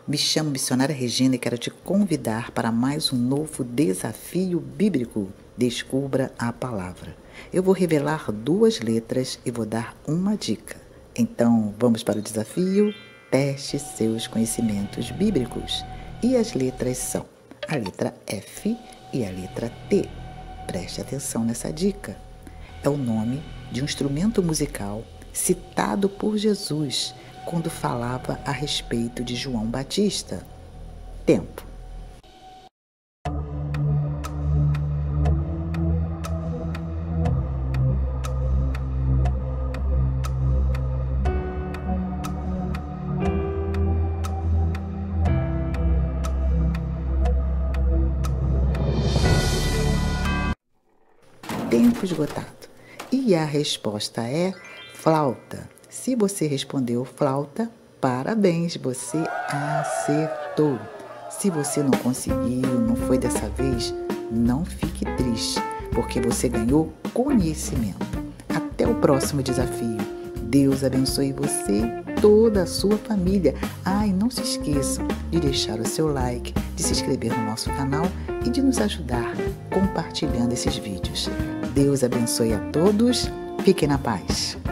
Me chamo Missionária Regina e quero te convidar para mais um novo desafio bíblico. Descubra a palavra. Eu vou revelar 2 letras e vou dar uma dica. Então, vamos para o desafio? Teste seus conhecimentos bíblicos. E as letras são a letra F e a letra T. Preste atenção nessa dica. É o nome de um instrumento musical citado por Jesus quando falava a respeito de João Batista. Tempo. Tempo esgotado. E a resposta é flauta. Se você respondeu flauta, parabéns, você acertou. Se você não conseguiu, não foi dessa vez, não fique triste, porque você ganhou conhecimento. Até o próximo desafio. Deus abençoe você e toda a sua família. E não se esqueçam de deixar o seu like, de se inscrever no nosso canal e de nos ajudar compartilhando esses vídeos. Deus abençoe a todos. Fiquem na paz.